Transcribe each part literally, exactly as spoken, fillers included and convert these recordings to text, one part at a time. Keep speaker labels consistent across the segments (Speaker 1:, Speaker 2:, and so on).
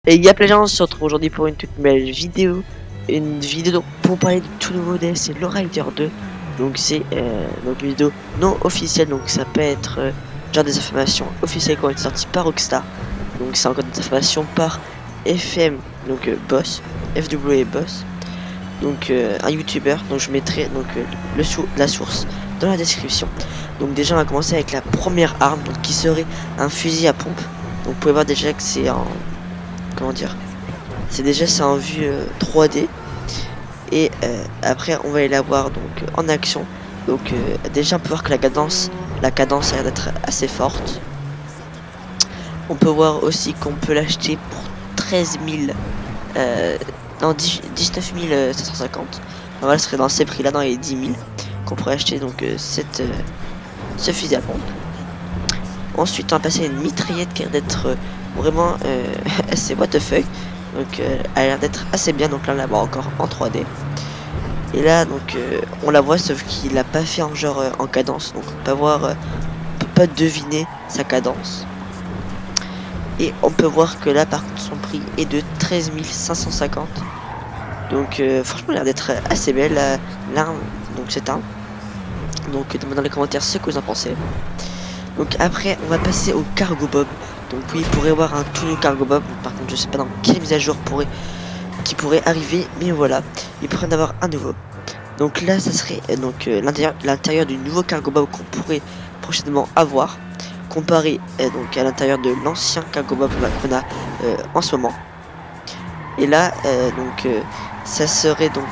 Speaker 1: Et il y a plein de gens, on se retrouve aujourd'hui pour une toute nouvelle vidéo. Une vidéo donc, pour parler du tout nouveau D L C Low Rider deux. Donc c'est euh, donc une vidéo non officielle, donc ça peut être euh, genre des informations officielles qui ont été sorties par Rockstar. Donc c'est encore des informations par F M, donc euh, Boss, F W Boss. Donc euh, un YouTuber, donc je mettrai donc euh, le sou la source dans la description. Donc déjà on va commencer avec la première arme, donc qui serait un fusil à pompe. Donc vous pouvez voir déjà que c'est en comment dire, c'est déjà c'est en vue euh, trois D. Et euh, après on va aller la voir donc euh, en action. Donc euh, déjà on peut voir que la cadence la cadence a l'air d'être assez forte. On peut voir aussi qu'on peut l'acheter pour treize mille euh, non dix-neuf mille sept cent cinquante. Voilà, ce serait dans ces prix là, dans les dix mille qu'on pourrait acheter donc euh, cette euh, ce fusil à pompe. Ensuite on va passer à une mitraillette qui a l'air d'être euh, vraiment euh, assez what the fuck. Donc euh, elle a l'air d'être assez bien, donc là on la voit encore en trois D. Et là donc euh, on la voit, sauf qu'il l'a pas fait en genre euh, en cadence, donc on peut voir euh, on peut pas deviner sa cadence. Et on peut voir que là par contre son prix est de treize mille cinq cent cinquante. Donc euh, franchement elle a l'air d'être assez belle l'arme, donc cette arme. Donc demandez dans les commentaires ce que vous en pensez. Donc après on va passer au cargo bob. Donc oui, il pourrait y avoir un tout nouveau cargo bob. Par contre je sais pas dans quelle mise à jour pourrait qui pourrait arriver, mais voilà, il pourrait en avoir un nouveau. Donc là ça serait euh, donc euh, l'intérieur l'intérieur du nouveau cargo bob qu'on pourrait prochainement avoir, comparé euh, donc à l'intérieur de l'ancien cargo bob qu'on a euh, en ce moment. Et là euh, donc euh, ça serait donc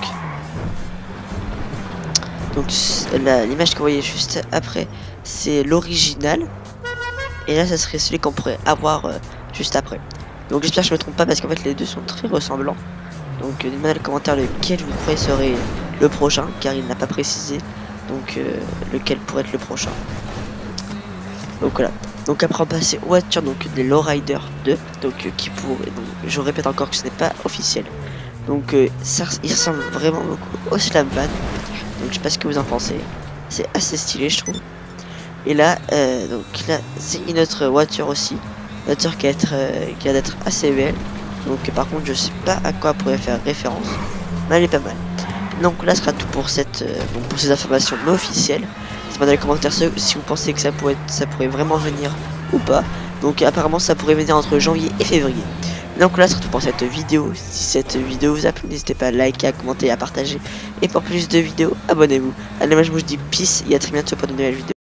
Speaker 1: donc l'image que vous voyez juste après, c'est l'original. Et là ça serait celui qu'on pourrait avoir euh, juste après. Donc j'espère que je me trompe pas, parce qu'en fait les deux sont très ressemblants. Donc euh, demandez dans les commentaires lequel vous croyez serait le prochain, car il n'a pas précisé donc euh, lequel pourrait être le prochain. Donc voilà. Donc après on passe aux voitures, donc des Low Rider deux, donc euh, qui pourrait, donc je répète encore que ce n'est pas officiel. Donc euh, ça, il ressemble vraiment beaucoup au Slamvan. Donc je sais pas ce que vous en pensez. C'est assez stylé je trouve. Et là, euh, donc là, c'est une autre voiture aussi, une voiture qui a être, euh, qui a d'être assez belle. Donc par contre, je sais pas à quoi pourrait faire référence, mais elle est pas mal. Donc là, ce sera tout pour cette, euh, donc pour ces informations non officielles. Dites-moi dans les commentaires si vous pensez que ça pourrait, ça pourrait vraiment venir ou pas. Donc apparemment, ça pourrait venir entre janvier et février. Donc là, ce sera tout pour cette vidéo. Si cette vidéo vous a plu, n'hésitez pas à liker, à commenter, à partager. Et pour plus de vidéos, abonnez-vous. Allez, moi je vous dis peace et à très bientôt pour de nouvelles vidéos.